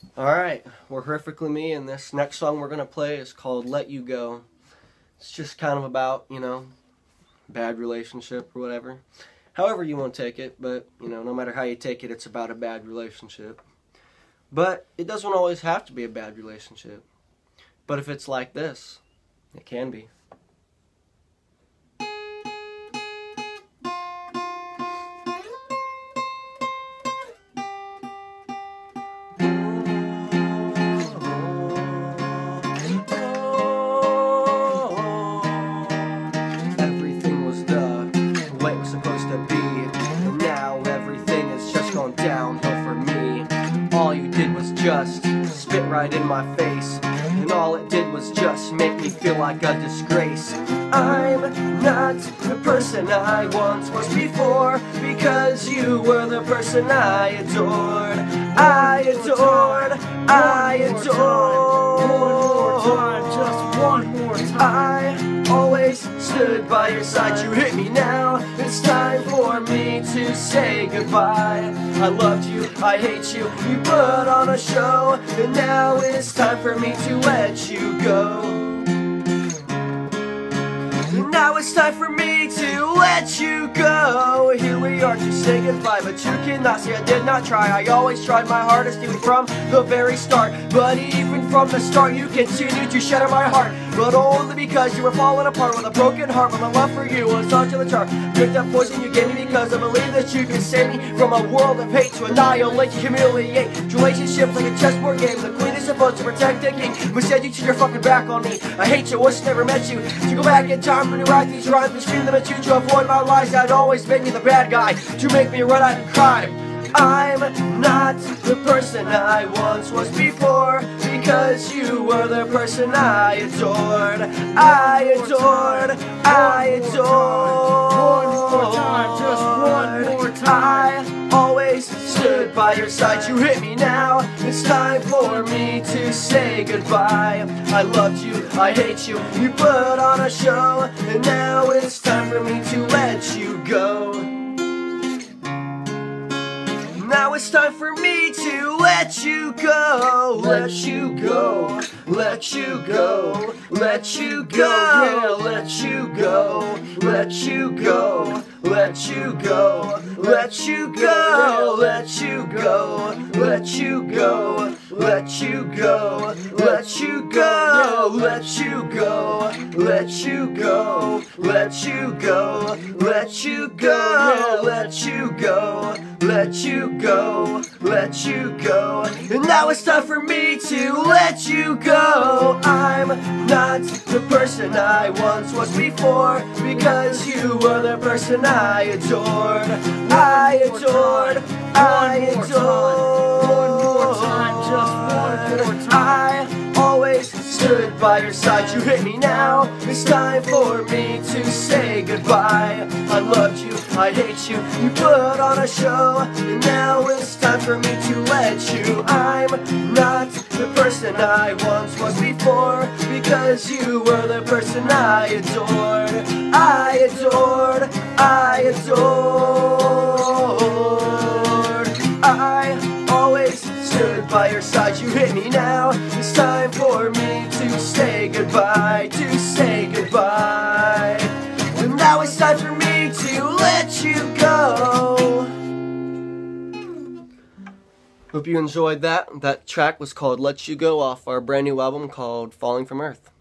Alright, we're Horrifically Me, and this next song we're going to play is called Let You Go. It's just kind of about, bad relationship or whatever. However you want to take it, but, no matter how you take it, it's about a bad relationship. But it doesn't always have to be a bad relationship. But if it's like this, it can be. Supposed to be, and now everything has just gone downhill for me. All you did was just spit right in my face, and all it did was just make me feel like a disgrace. I'm not the person I once was before, because you were the person I adored. I adored, I adored. One more time, I always stood by your side. You hit me now, it's time for me to say goodbye. I loved you, I hate you, you put on a show, and now it's time for me to let you go. Now it's time for me to let you go. Here we are to say goodbye, but you cannot say I did not try. I always tried my hardest, even from the very start. But even from the start, you continued to shatter my heart. But only because you were falling apart with a broken heart. But my love for you was such a chart. Picked up poison you gave me because I believe that you can save me from a world of hate to annihilate, humiliate. Relationships like a chessboard game. The queen is supposed to protect the king, but instead you turn your fucking back on me. I hate you, wish I never met you. To go back in time and write these rhymes and scream them at you to avoid my lies. I'd always make me the bad guy, to make me run out and cry. I'm not the person I once was before, because you were the person I adored. I adored, I adored. One more time, just one more time. I always stood by your side. You hit me now, it's time for me to say goodbye. I loved you, I hate you, you put on a show, and now it's time for me to let you go. Now it's time for me to let you go. Let you go, let you go, let you go, let you go, let you go, let you go, let you go, let you go, let you go, let you go, let you go, let you go, let you go, let you go, let you go, let you go, let you go, let you go. And now it's time for me to let you go. I'm not the person I once was before, because you were the person I adored. I adored, I adored. One more time, just one more time. I always stood by your side. You hit me now, it's time for me to say goodbye. I loved you, I hate you, you put on a show, and now it's time for me to let you. I'm not the person I once was before, because you were the person I adored. I adored, I adored. I always stood by your side. You hit me now, it's time for me to say goodbye, to say goodbye. And now it's time for me to let you go. Hope you enjoyed that. That track was called Let You Go off our brand new album called Falling from Earth.